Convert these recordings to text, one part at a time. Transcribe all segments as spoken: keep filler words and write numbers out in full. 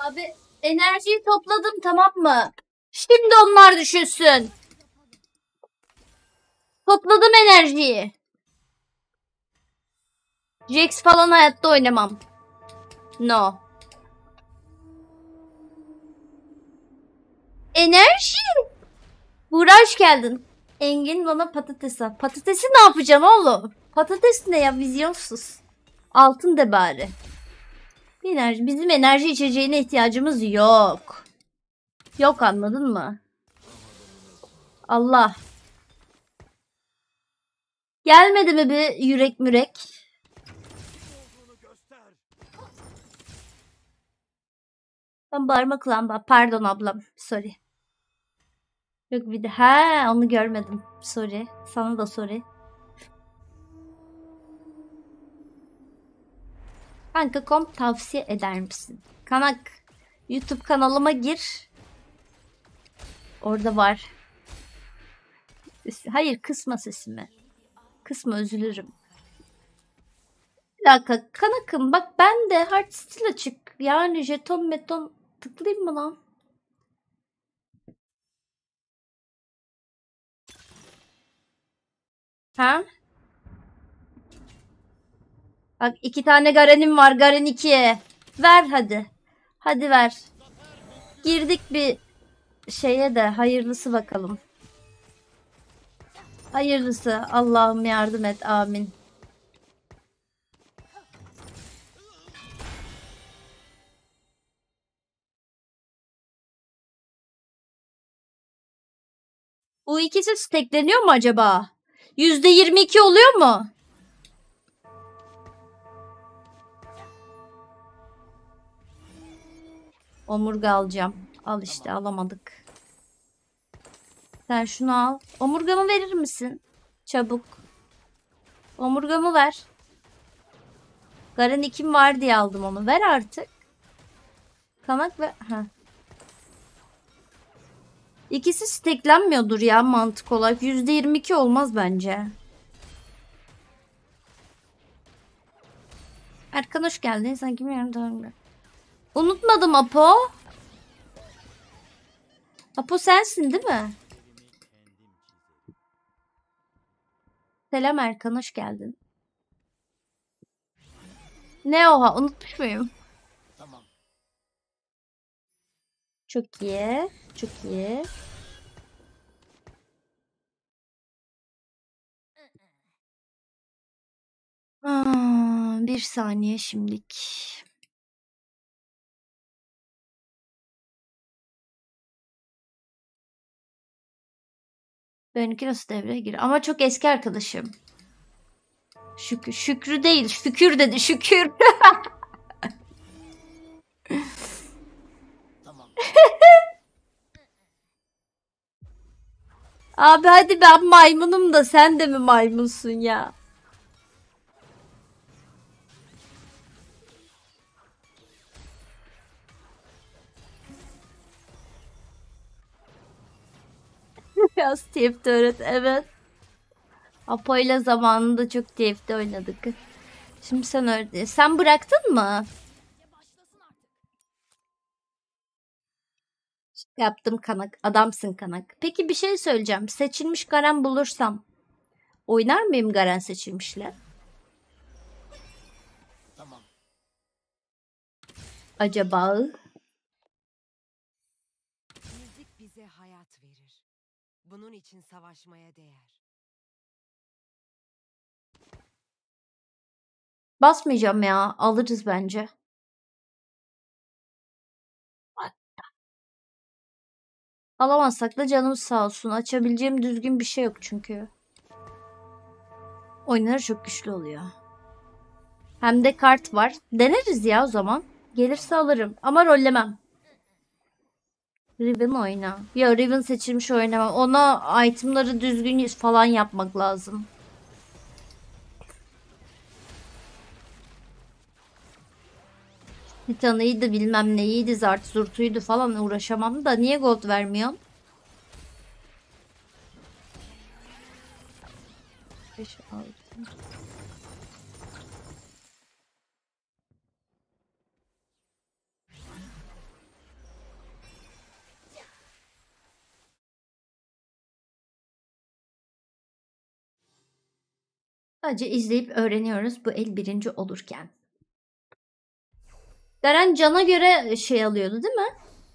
Abi enerjiyi topladım, tamam mı? Şimdi onlar düşünsün. Topladım enerjiyi. Jax falan hayatta oynamam. No. Enerji. Buğra geldin. Engin bana patates al. Patatesi ne yapacağım oğlum? Patates ne ya, vizyonsuz. Altın de bari. Enerji. Bizim enerji içeceğine ihtiyacımız yok. Yok, anladın mı? Allah. Gelmedi mi bir yürek mürek? Ben bağırma kulağım. Pardon ablam. Sorry. Yok bir de. He, onu görmedim. Sorry. Sana da sorry. Kanka kom tavsiye eder misin? Kanak. YouTube kanalıma gir. Orada var. Hayır, kısma sesimi. Kısma, üzülürüm. Bir dakika kanakım, bak ben de hard stil açık. Yani jeton meton tıklayayım mı lan? Ha? Bak iki tane Garen'im var. Garen ikiye. Ver hadi. Hadi ver. Girdik bir şeye de hayırlısı bakalım. Hayırlısı. Allah'ım yardım et. Amin. Bu ikisi stackleniyor mu acaba? yüzde yirmi iki oluyor mu? Omurga alacağım. Al işte, alamadık. Sen şunu al. Omurgamı verir misin? Çabuk. Omurgamı ver. Garen ikim var diye aldım onu. Ver artık. Kanak ve... Heh. İkisi steklenmiyordur ya mantık olarak. yüzde yirmi iki olmaz bence. Erkan hoş geldin. Sen kim yardım? Unutmadım Apo. Apo sensin değil mi? Selam Erkan, hoş geldin. Ne oha, unutmuş muyum? Tamam. Çok iyi. Çok iyi. Aa, bir saniye şimdilik. Benimki nasıl devreye gir? Ama çok eski arkadaşım. Şükrü, Şükrü değil. Şükür dedi. Şükür. Tamam. Abi hadi, ben maymunum da sen de mi maymunsun ya? Ya T F'de öğret, evet. Apo ile zamanında çok T F'de oynadık. Şimdi sen öğret. Sen bıraktın mı? Yaptım kanak. Adamsın kanak. Peki bir şey söyleyeceğim. Seçilmiş Garen bulursam oynar mıyım Garen seçilmişle? Tamam. Acaba? Müzik bize hayat verir. Bunun için savaşmaya değer. Basmayacağım ya. Alırız bence. Alamazsak da canımız sağ olsun. Açabileceğim düzgün bir şey yok çünkü. Oyunları çok güçlü oluyor. Hem de kart var. Deneriz ya o zaman. Gelirse alırım. Ama rollemem. Riven oyna. Ya Riven seçilmiş oynamam. Ona itemları düzgün falan yapmak lazım. Titan'ıydı bilmem neyiydi, zart zurtuydu falan, uğraşamam da niye gold vermiyorsun? beş, altı. Sadece izleyip öğreniyoruz bu el birinci olurken. Garen cana göre şey alıyordu değil mi?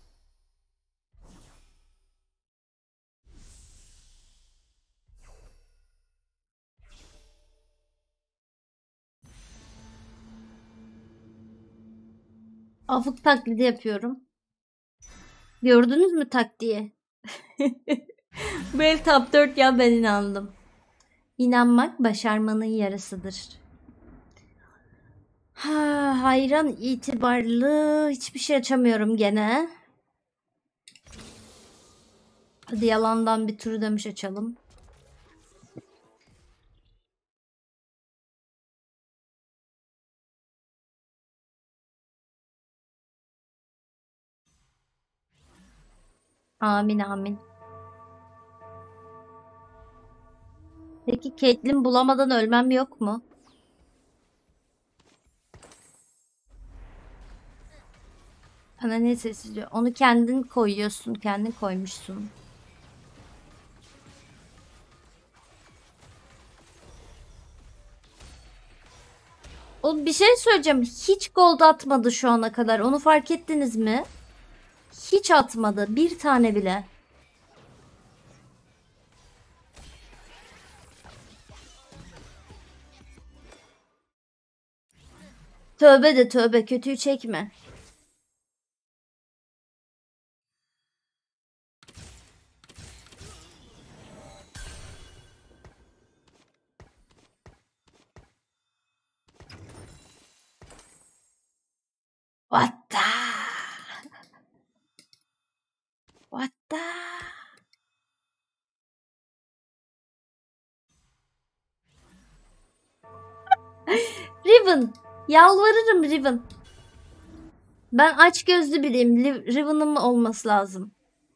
Afık taklidi yapıyorum. Gördünüz mü taktiği? Bu el top dört ya, ben inandım. İnanmak başarmanın yarısıdır. Ha, hayran itibarlı hiçbir şey açamıyorum gene. Hadi yalandan bir turu demiş açalım. Amin amin. Peki Caitlyn bulamadan ölmem yok mu? Bana ne sesi diyor? Onu kendin koyuyorsun, kendin koymuşsun. O bir şey söyleyeceğim. Hiç gold atmadı şu ana kadar. Onu fark ettiniz mi? Hiç atmadı. Bir tane bile. Tövbe de tövbe. Kötüyü çekme. What the? What the? Riven. Yalvarırım Riven. Ben aç gözlü biriyim. Riven'ım olması lazım.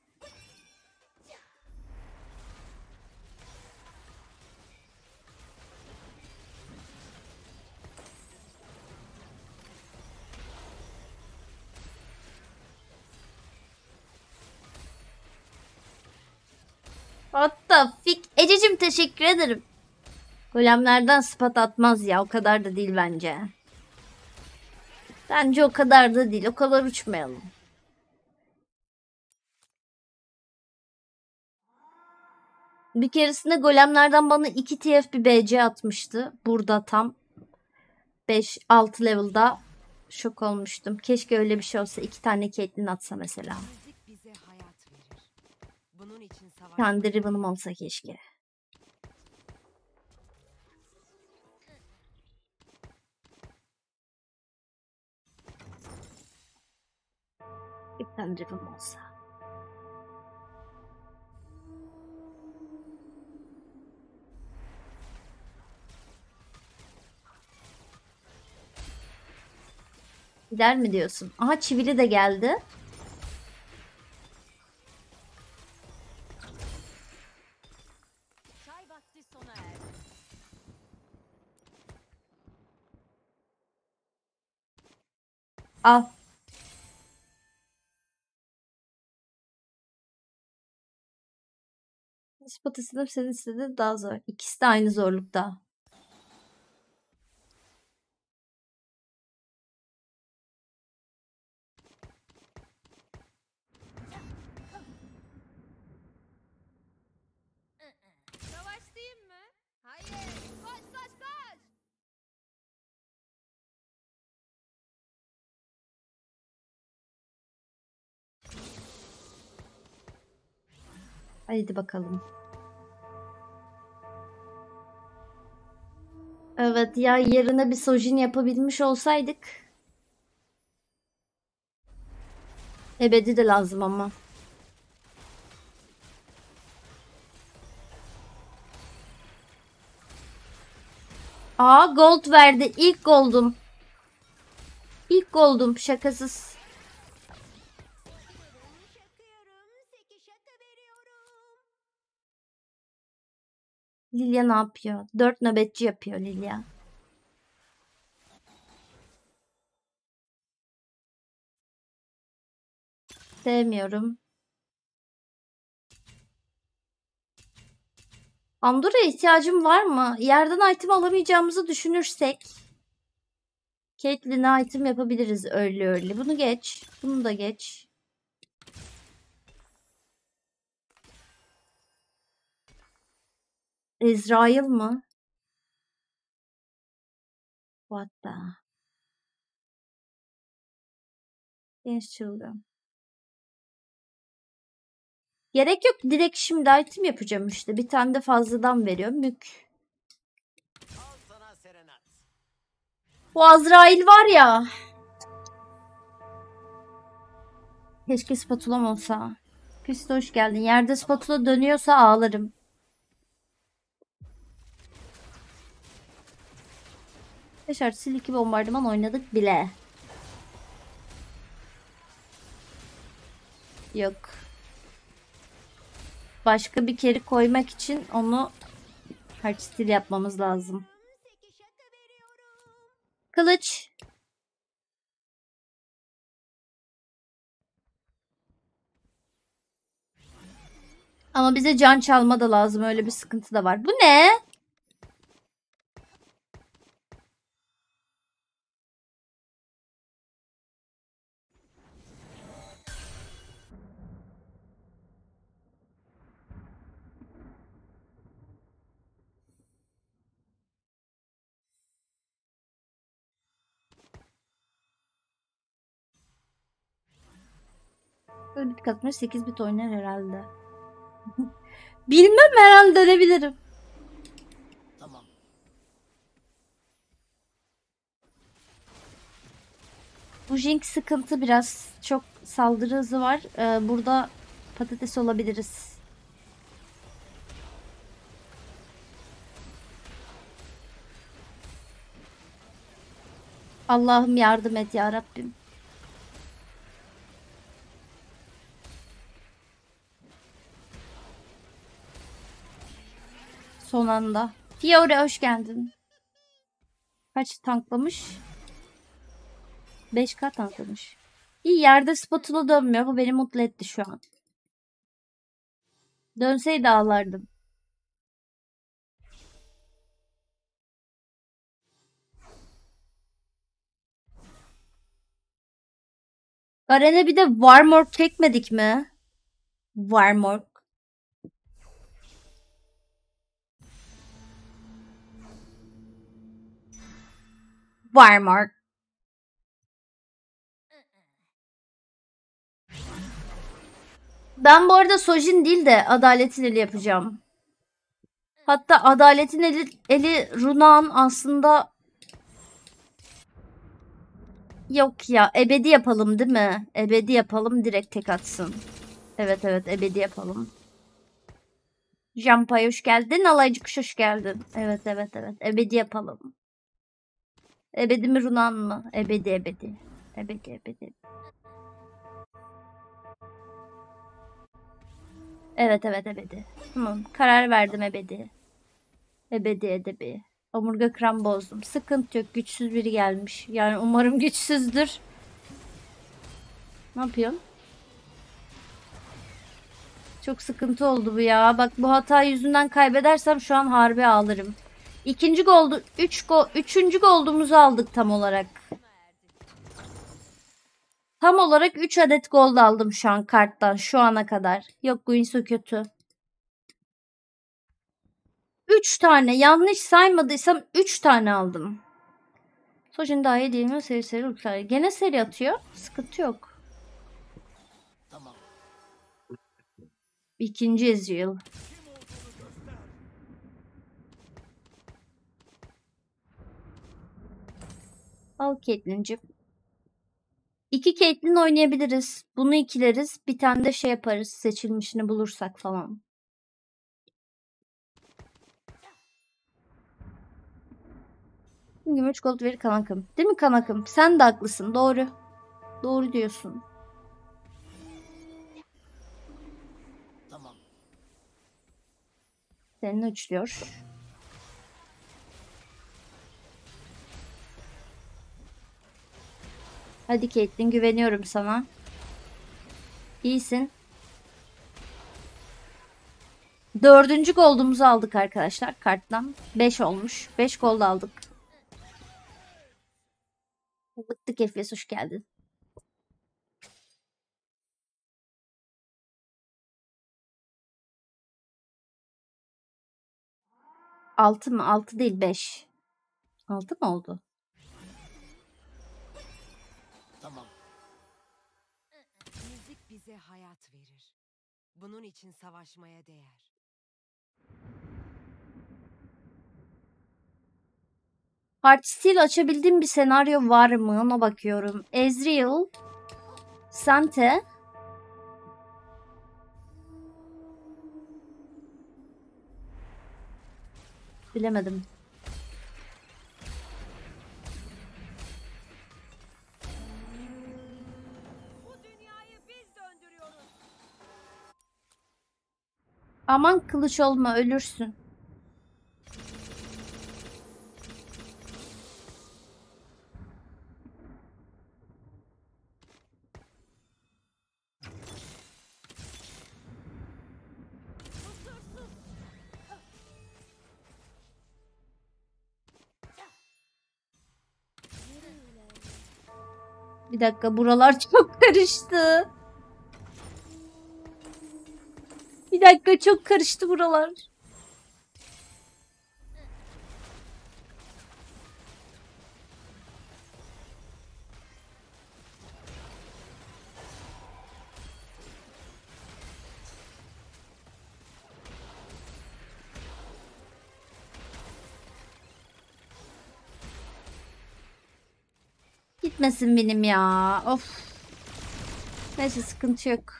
What the fuck? Ececiğim teşekkür ederim. Golemlerden spot atmaz ya. O kadar da değil bence. Bence o kadar da değil. O kadar uçmayalım. Bir keresinde golemlerden bana iki T F bir B C atmıştı. Burada tam beş altı level'da şok olmuştum. Keşke öyle bir şey olsa. İki tane Caitlyn atsa mesela. Bize hayat verir. Bunun için savaş. Kendi Riven'ım olsa keşke. Bir tane Riven'ım olsa. Gider mi diyorsun? Aha çivili de geldi. Çay vakti sona erdi. Al. Spot istedim, senin istediğin daha zor. İkisi de aynı zorlukta. Savaştayım mı? Hayır. Koş koş koş. Haydi bakalım. Evet ya, yerine bir Sojin yapabilmiş olsaydık. Ebedi de lazım ama. Aa, gold verdi. İlk goldum. İlk goldum şakasız. Lilia ne yapıyor? Dört nöbetçi yapıyor Lilia. Sevmiyorum. Andora'ya ihtiyacım var mı? Yerden item alamayacağımızı düşünürsek Caitlyn'e item yapabiliriz early early. Bunu geç. Bunu da geç. Ezrail mı? What the? Genç çılgın. Gerek yok. Direkt şimdi item yapacağım işte. Bir tane de fazladan veriyor. Mük. Bu Azrail var ya. Keşke spatulam olsa. Pisto hoş geldin. Yerde spatula dönüyorsa ağlarım. beş artı iki bombardıman oynadık bile. Yok. Başka bir kere koymak için onu harç stil yapmamız lazım. Kılıç. Ama bize can çalma da lazım. Öyle bir sıkıntı da var. Bu ne? Böyle bit katmış sekiz bit oynar herhalde. Bilmem, herhalde dönebilirim. Tamam. Bu Jinx sıkıntı biraz. Çok saldırı hızı var. Ee, burada patates olabiliriz. Allah'ım yardım et ya Rabbim. Son anda. Fiora hoş geldin. Kaç tanklamış? beş K tanklamış. İyi, yerde spatula dönmüyor. Bu beni mutlu etti şu an. Dönseydi ağlardım. Garen'e bir de Warmorg çekmedik mi? Warmorg. Warmorg. Ben bu arada Sojin değil de Adaletin eli yapacağım. Hatta Adaletin eli, eli Runa'nın aslında... Yok ya, ebedi yapalım değil mi? Ebedi yapalım, direkt tek atsın. Evet evet, ebedi yapalım. Jampay hoş geldin. Alaycı kuş hoş geldin. Evet evet evet, ebedi yapalım. Ebedi mi Runan mı? Ebedi ebedi. Ebedi ebedi. Evet evet ebedi. Tamam, karar verdim ebedi. Ebedi edebi. Omurga kram bozdum. Sıkıntı yok. Güçsüz biri gelmiş. Yani umarım güçsüzdür. Ne yapıyorsun? Çok sıkıntı oldu bu ya. Bak, bu hata yüzünden kaybedersem şu an harbi ağlarım. İkinci goldu. Üç gol. Üçüncü goldumuzu aldık tam olarak. Tam olarak üç adet gold aldım şu an karttan. Şu ana kadar. Yok, Guinsoo kötü. üç tane. Yanlış saymadıysam üç tane aldım. Sojin daha iyi değil mi? Seri seri uçlar. Gene seri atıyor. Sıkıntı yok. Tamam. İkinci Ezreal. Al Caitlyn'cim. İki Caitlyn oynayabiliriz. Bunu ikileriz. Bir tane de şey yaparız. Seçilmişini bulursak falan. Gümüş gold verir kanakım. Değil mi kanakım? Sen de haklısın. Doğru. Doğru diyorsun. Tamam. Seninle uçluyor. Hadi Caitlyn, güveniyorum sana. İyisin. Dördüncü gold'umuzu aldık arkadaşlar karttan. Beş olmuş. Beş gold aldık. Bıktık Efes, hoş geldin. Altı mı? Altı değil, beş. Altı mı oldu? Tamam. Müzik bize hayat verir. Bunun için savaşmaya değer. Heartsteel açabildiğim bir senaryo var mı? Ona bakıyorum. Ezreal, Sante, bilemedim. Bu dünyayı biz döndürüyoruz. Aman kılıç olma, ölürsün. Bir dakika, buralar çok karıştı. Bir dakika, çok karıştı buralar. Gitmesin benim ya. Of. Neyse, sıkıntı yok.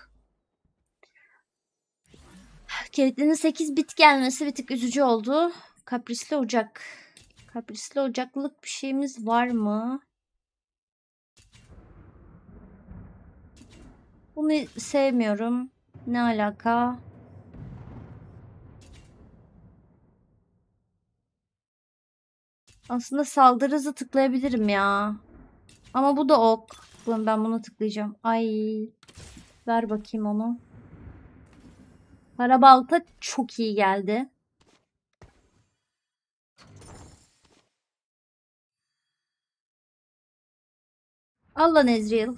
Caitlyn'in sekiz bit gelmesi bir tık üzücü oldu. Kaprisli ocak. Kaprisli ocaklık bir şeyimiz var mı? Bunu sevmiyorum. Ne alaka? Aslında saldırı hızı tıklayabilirim ya. Ama bu da ok. Ben ben bunu tıklayacağım. Ay. Ver bakayım onu. Karabalta çok iyi geldi. Al lan Ezreal.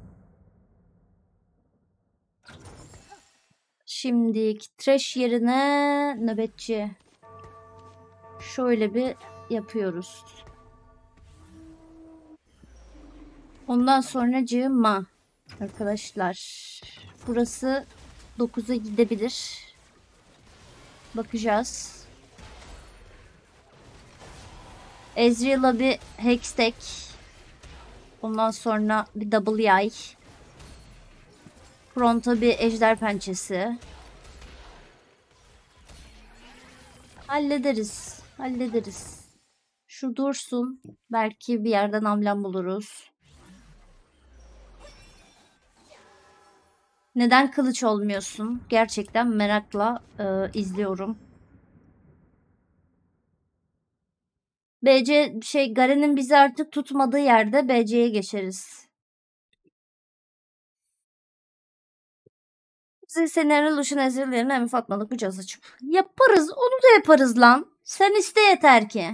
Şimdi trash yerine nöbetçi. Şöyle bir yapıyoruz. Ondan sonra cığıma. Arkadaşlar. Burası dokuza gidebilir. Bakacağız. Ezreal'a bir hextech. Ondan sonra bir double yay. Front'a bir ejder pençesi. Hallederiz. Hallederiz. Şu dursun. Belki bir yerden amblem buluruz. Neden kılıç olmuyorsun? Gerçekten merakla e, izliyorum. B C şey Garen'in bizi artık tutmadığı yerde B C'ye geçeriz. Bizi senaryo Lucian Ezreal'lerine hem Fatmalık bir caz açıp. Yaparız. Onu da yaparız lan. Sen iste yeter ki.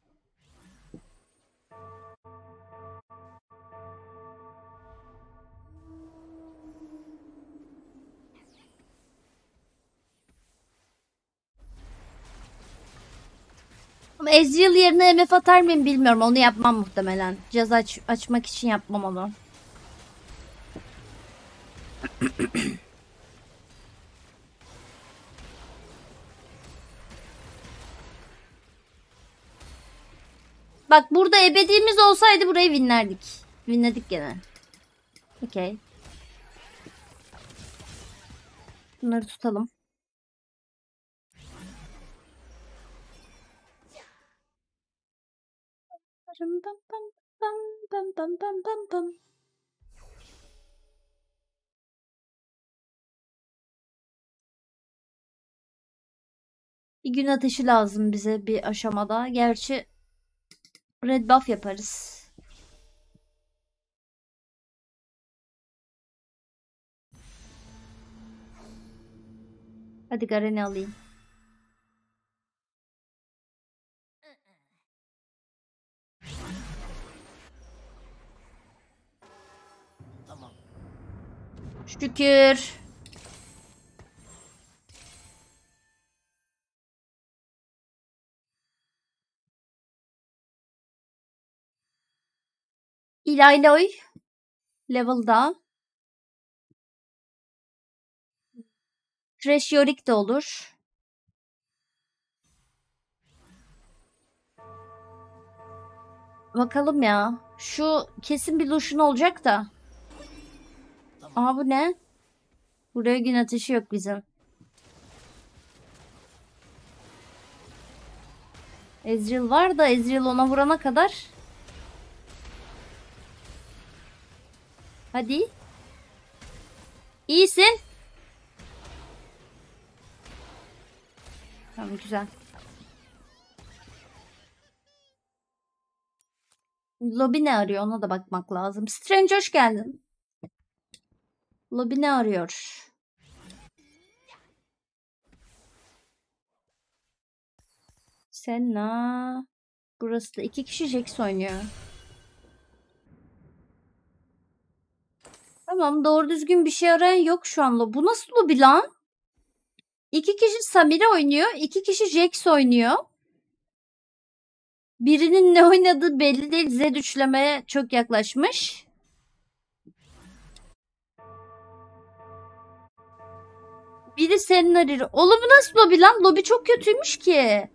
Ama Ezreal yerine M F atar mıyım bilmiyorum. Onu yapmam muhtemelen. Caz aç açmak için yapmam onu. Bak, burada ebediğimiz olsaydı burayı winlerdik. Winledik gene. Okey. Bunları tutalım. Bam bam bam bam bam bam bam bam. Bir gün ateşi lazım bize bir aşamada. Gerçi red buff yaparız. Hadi Garen'i alayım. Şükür. İlayloy. Level'da. Trash Yorick de olur. Bakalım ya. Şu kesin bir Lucian olacak da. Aa bu ne? Buraya gün ateşi yok bizim. Ezreal var da Ezreal ona vurana kadar. Hadi. İyisin. Tamam güzel. Lobby ne arıyor ona da bakmak lazım. Strange hoş geldin. Lobby ne arıyor? Senna. Burası da iki kişi Jax oynuyor. Tamam doğru düzgün bir şey arayan yok şu an. Bu nasıl lobby lan? İki kişi Samira oynuyor. İki kişi Jax oynuyor. Birinin ne oynadığı belli değil. Zed üçlemeye çok yaklaşmış. Biri senin arıyor. Oğlum bu nasıl lobby lan? Lobby çok kötüymüş ki.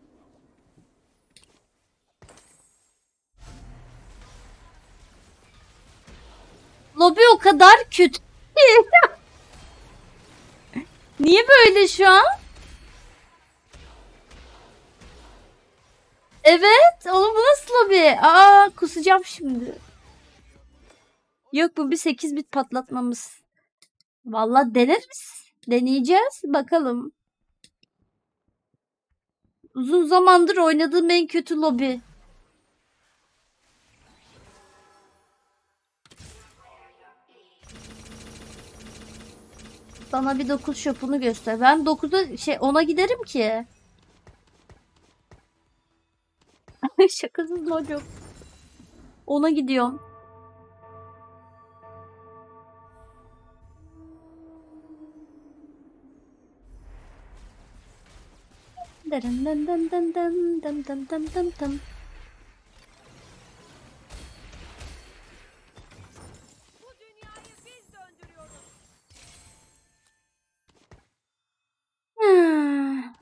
Lobby o kadar kötü. Niye böyle şu an? Evet. Oğlum bu nasıl lobi? Aa kusacağım şimdi. Yok bu bir sekiz bit patlatmamız. Vallahi deneriz. Deneyeceğiz. Bakalım. Uzun zamandır oynadığım en kötü lobi. Bana bir dokuz şopunu göster. Ben dokuza şey ona giderim ki. Şakasız mojo. Ona gidiyorum. Dın dın dın dın dın dın dın dın dın dın. Bu dünyayı biz döndürüyoruz. Hmm.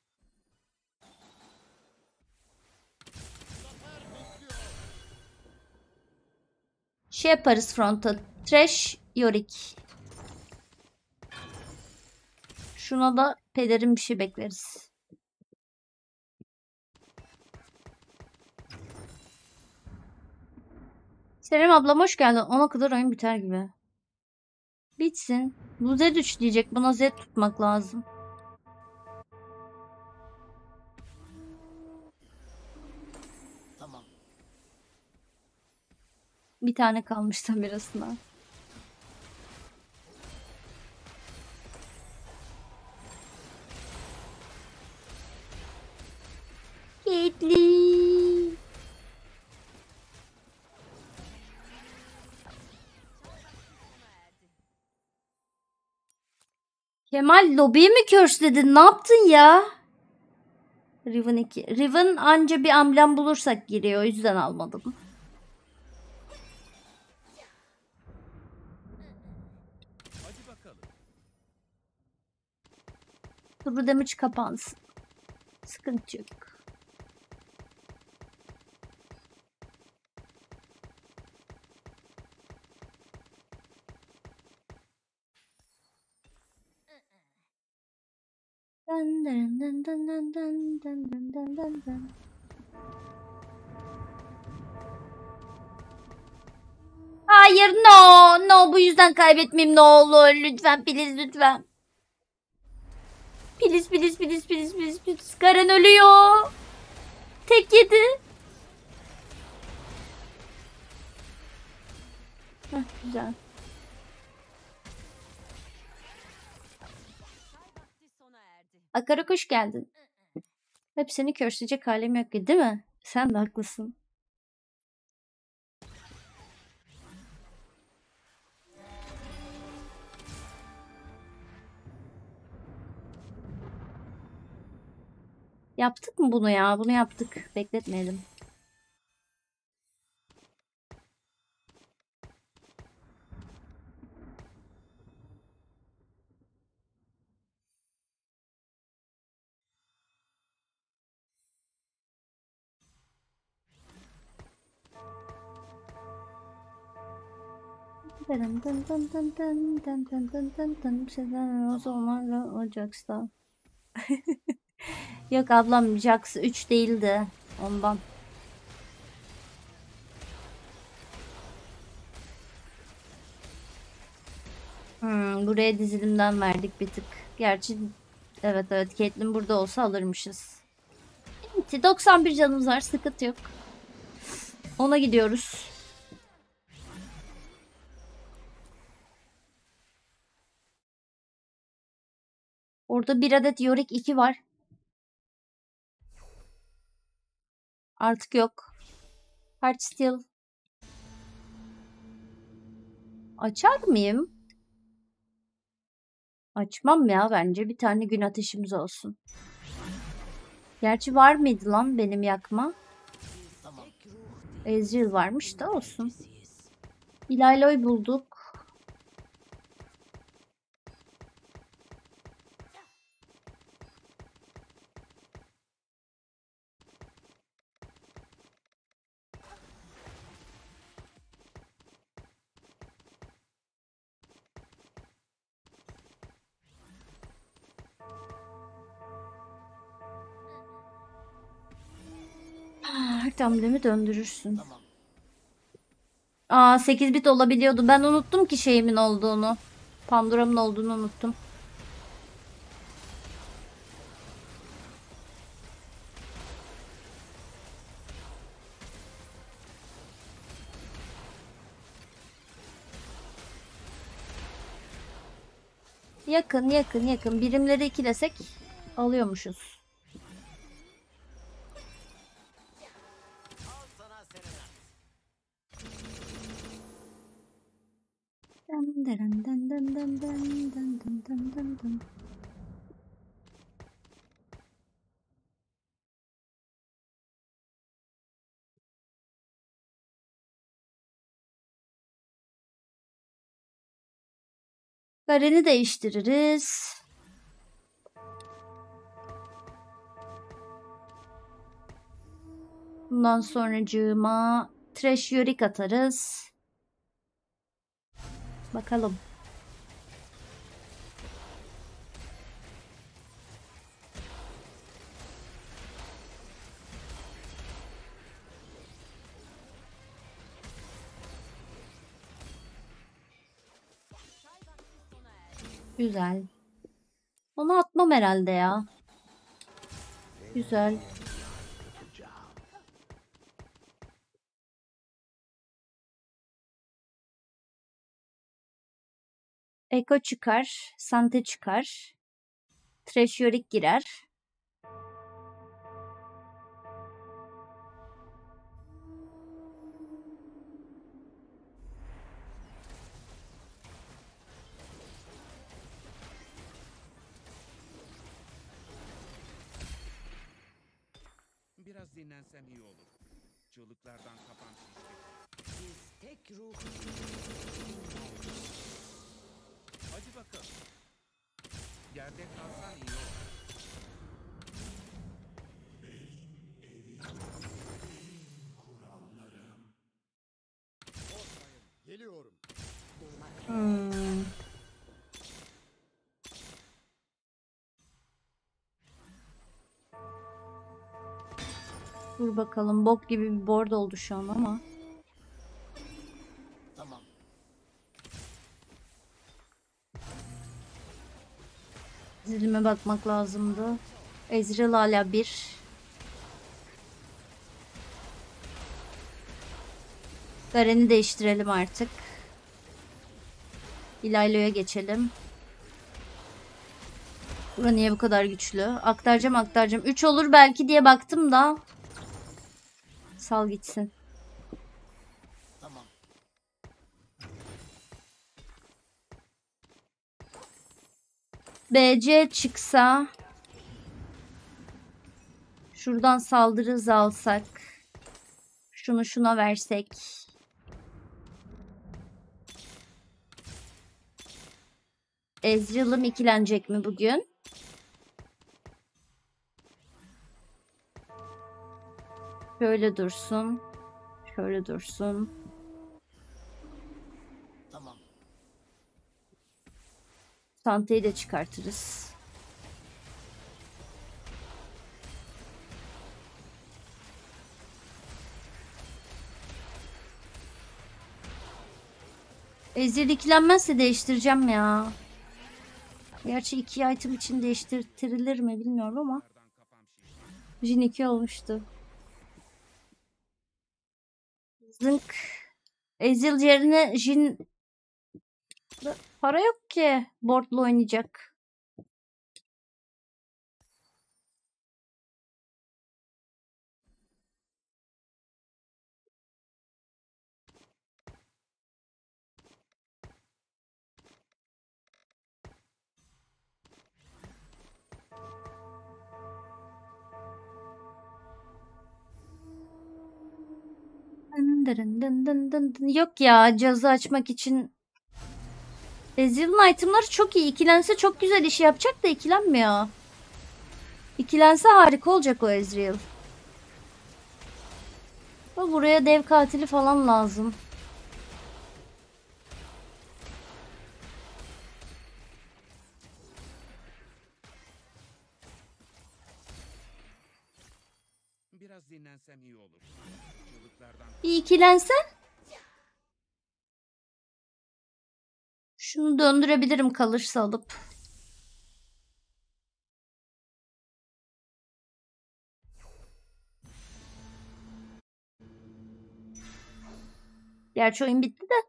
Şey yaparız fronta. Trash Yorick. Şuna da pederin bir şey bekleriz. Selam ablam hoş geldin. Ona kadar oyun biter gibi. Bitsin. Bu Z üç diyecek. Buna Z tutmak lazım. Tamam. Bir tane kalmış Samira'sına. Caitlyn. Kemal lobiyi mi körsledin? Ne yaptın ya? Riven iki. Riven anca bir amblem bulursak giriyor. O yüzden almadım. Hadi bakalım. True damage kapansın. Sıkıntı yok. Dın dın dın dın dın dın dın dın dın dın dın. Hayır no no bu yüzden kaybetmeyeyim ne olur lütfen please lütfen. Please please please please please please. Karen ölüyor. Tek yedi. Heh, güzel. Vakti sona erdi. Akarak hoş geldin. Hep seni körsleyecek halim yok ki değil mi? Sen de haklısın. Yaptık mı bunu ya? Bunu yaptık. Bekletmeyelim. Dın dın dın dın dın dın dın dın dın dın. Sizden o zamanlar o Jax'ta. Yok ablam, Jax üç değildi. Ondan. Hmm, buraya dizilimden verdik bir tık. Gerçi evet evet, Caitlyn burada olsa alırmışız. Bitti. doksan bir canımız var. Sıkıntı yok. Ona gidiyoruz. Orada bir adet Yorick iki var. Artık yok. Heartsteel. Açar mıyım? Açmam ya bence. Bir tane gün ateşimiz olsun. Gerçi var mıydı lan benim yakma? Tamam. Ezreal varmış da olsun. İlayloy bulduk. Her hamlemi döndürürsün. Tamam. Aa, sekiz bit olabiliyordu. Ben unuttum ki şeyimin olduğunu. Pandora'mın olduğunu unuttum. Yakın yakın yakın. Birimleri ikilesek alıyormuşuz. Al sana serenat. Dın dın dın dın dın dın dın dın dın dın dın. Garen'i değiştiririz. Bundan sonracığıma Thresh Yorick atarız. Bakalım. Güzel. Onu atmam herhalde ya. Güzel. Eko çıkar. Sante çıkar. Thresh Yorick girer. Biraz dinlensem iyi olur. Çığlıklardan kafam şişti. Biz tek ruh. Hadi bakalım. Yerde kalsan iyi olur. Geliyorum. Hmm. Dur bakalım. Bok gibi bir board oldu şu an ama. Tamam. Zilime bakmak lazımdı. Ezreal hala bir. Garen'i değiştirelim artık. İlaylo'ya geçelim. Bura niye bu kadar güçlü? Aktaracağım aktaracağım. üç olur belki diye baktım da. Sal gitsin. Tamam. B C çıksa. Şuradan saldırı hızı alsak. Şunu şuna versek. Ezreal'ım ikilenecek mi bugün? Şöyle dursun. Şöyle dursun. Tamam. Tantayı da çıkartırız. Ezreal ikilenmezse değiştireceğim ya. Gerçi iki item için değiştirilir mi bilmiyorum ama. Jhin iki olmuştu. Zınk. Ezreal yerine Jhin... Para yok ki. Board'la oynayacak. Dın dın dın dın dın dın. Yok ya, cazı açmak için. Ezreal'ın itemları çok iyi. İkilense çok güzel iş yapacak da ikilenmiyor. İkilense harika olacak o Ezreal. Buraya dev katili falan lazım. Biraz dinlensem iyi olur. Çığlıklardan Bir ikilense. Şunu döndürebilirim kalırsa alıp. Gerçi oyun bitti de.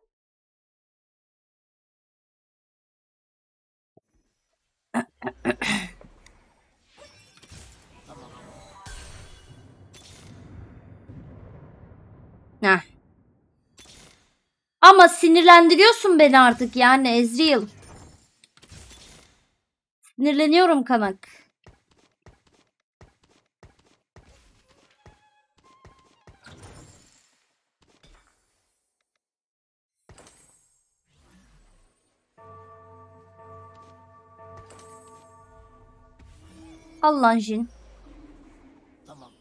Heh. Ama sinirlendiriyorsun beni artık yani Ezreal. Sinirleniyorum kanak. Allah Jhin. Tamam.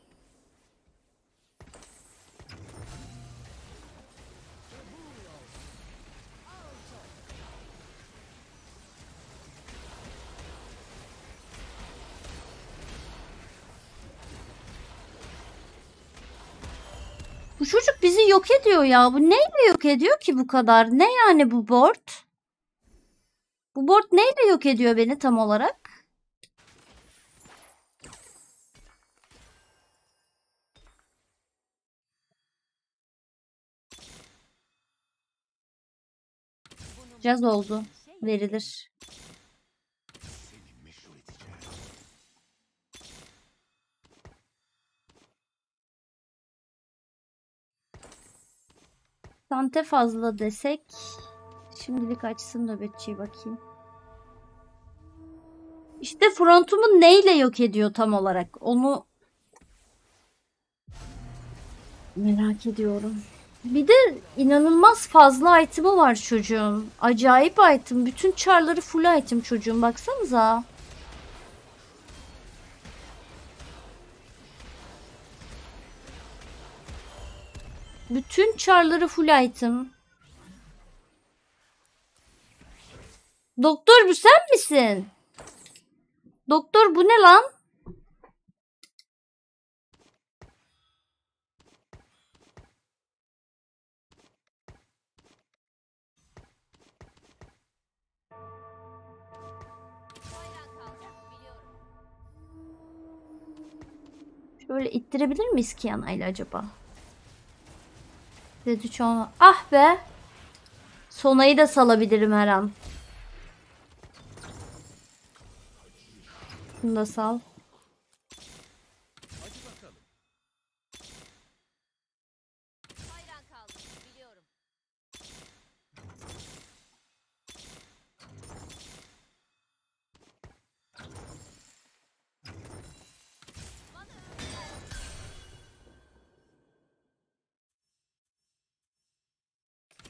Bu çocuk bizi yok ediyor ya. Bu neyle yok ediyor ki bu kadar? Ne yani bu board? Bu board neyle yok ediyor beni tam olarak? Caz oldu. Verilir. Sante fazla desek. Şimdilik açsın nöbetçiyi bakayım. İşte frontumu neyle yok ediyor tam olarak? Onu merak ediyorum. Bir de inanılmaz fazla item'ı var çocuğun. Acayip item. Bütün çarları full item çocuğun. Baksanıza. Bütün çarları full item. Doktor bu sen misin? Doktor bu ne lan? Şöyle ittirebilir miyiz Kiana ile acaba? Dedi çoğunu. Ah be. Sonayı da salabilirim her an. Bunu da sal.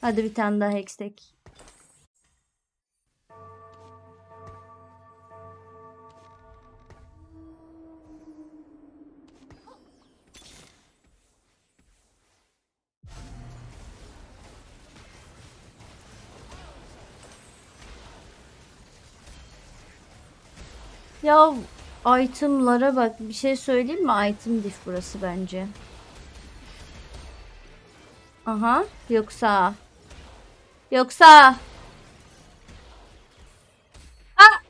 Hadi bir tane daha hextek. Ya itemlara bak. Bir şey söyleyeyim mi? Item diff burası bence. Aha. Yoksa. Yoksa. Aa!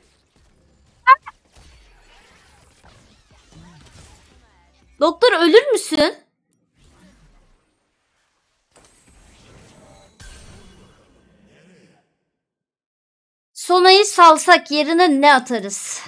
Doktor ölür müsün? Sonayı salsak yerine ne atarız?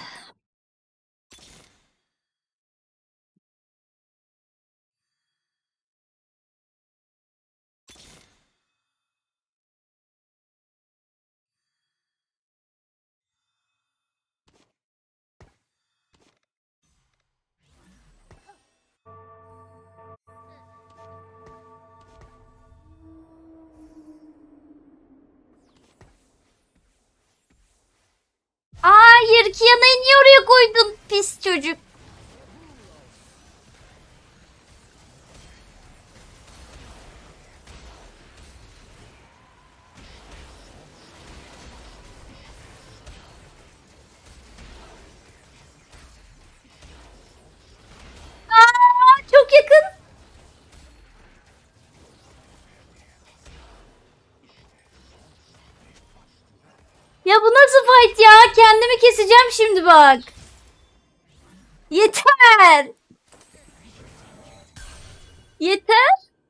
Hayır, Kiana'yı niye oraya koydun pis çocuk? Aa, çok yakın. Ya bu nasıl fight ya? Kendimi keseceğim şimdi bak. Yeter. Yeter.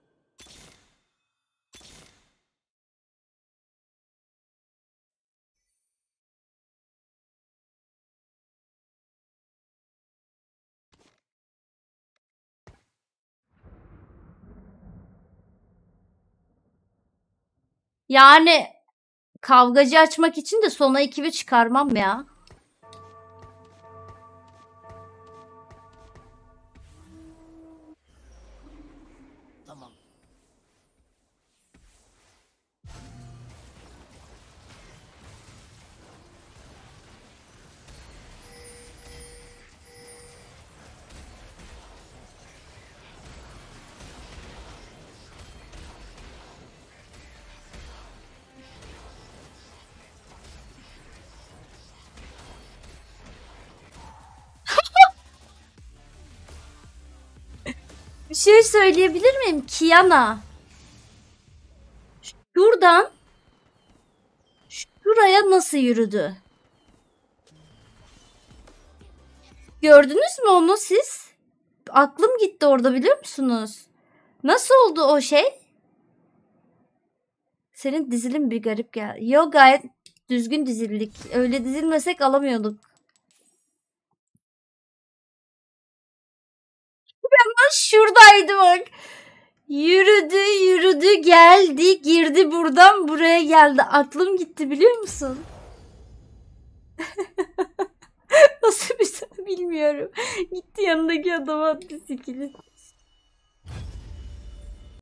Yani kavgacı açmak için de sona ekibi çıkarmam ya. Tamam. Bir şey söyleyebilir miyim? Kiana. Şuradan şuraya nasıl yürüdü? Gördünüz mü onu siz? Aklım gitti orada, biliyor musunuz? Nasıl oldu o şey? Senin dizilin bir garip geldi. Yo, gayet düzgün dizildik. Öyle dizilmesek alamıyorduk. Şuradaydı bak. Yürüdü yürüdü geldi girdi buradan buraya geldi. Aklım gitti, biliyor musun? Nasıl bir şey bilmiyorum. Gitti yanındaki adama attı skill'i.